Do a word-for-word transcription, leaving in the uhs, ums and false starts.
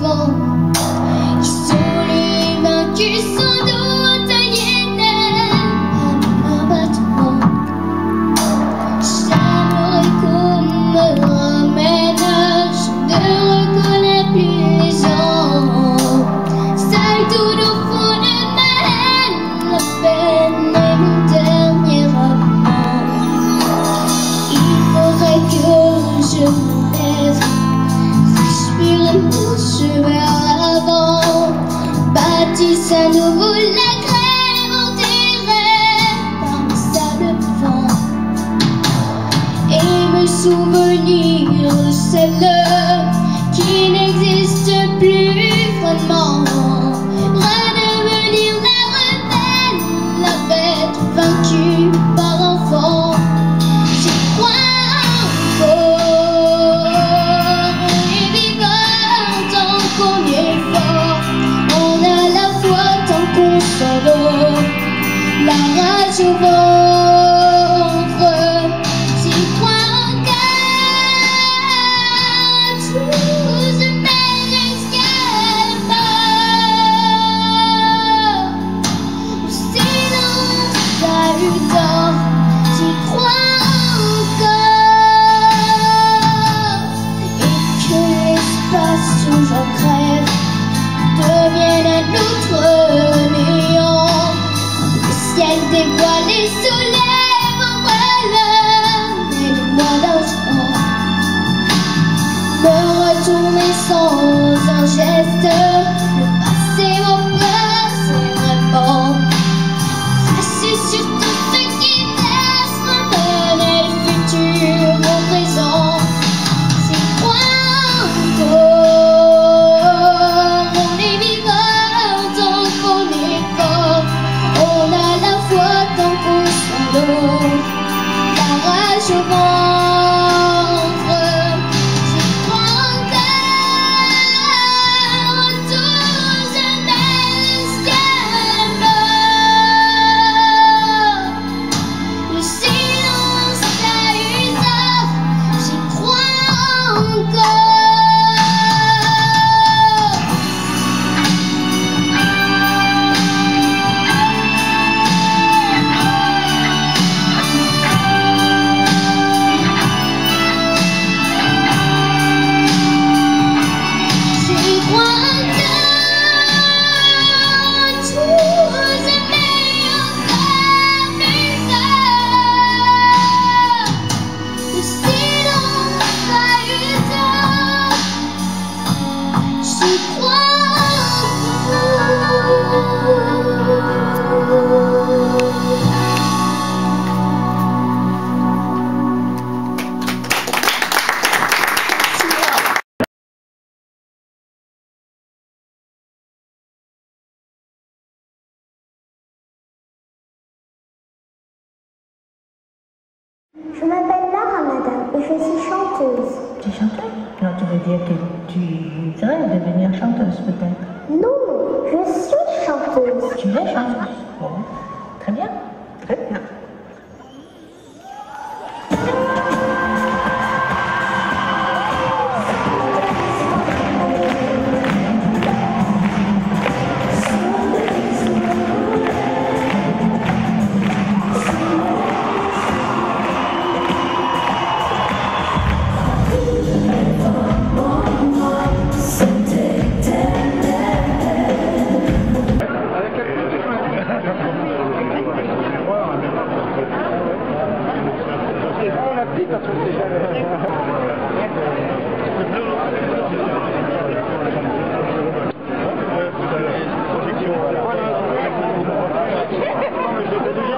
vent. Ils sont les vaincus sans doute aliénés à un battement. J'aimerais qu'on me ramène, je ne reconnais plus les gens. Seul tout au fond de ma haine, la peine est mon dernier amant. Il faudrait que je me lève, respire mon chemin vers l'avant, bâtisse à nouveau la grève enterrée par le sable vent, et me souvenir de celle qui n'existe plus vraiment. Redevenir la rebelle, la bête vaincue par l'enfant. J'y crois encore, on est vivant tant qu'on est fort. On a la foi tant qu'on s'endort, la rage au ventre. J'y crois encore, tout se met jusqu'à la mort. Le silence ahurissant, j'y crois encore, et que l'espace où j'en crève devienne un autre néant. Le ciel dévoilé soulève en brûle, mais les mois d'enfant me retourner sans un geste. Le passé m'oppresse vraiment, cracher sur tout ce qui laisse m'amener le futur au présent. J'y crois encore, on est vivant tant qu'on est fort. On a la foi tant qu'on s'endort, la rage au ventre. J'y crois encore, tout se met jusqu'à la mort. Le silence ahurissant, j'y crois encore. J'y crois encore, tout se met encore plus fort. Le silence ahurissant, j'y crois Je m'appelle Lara, madame, et je suis chanteuse. Tu es chanteuse? Alors tu veux dire que tu voudrais devenir chanteuse peut-être?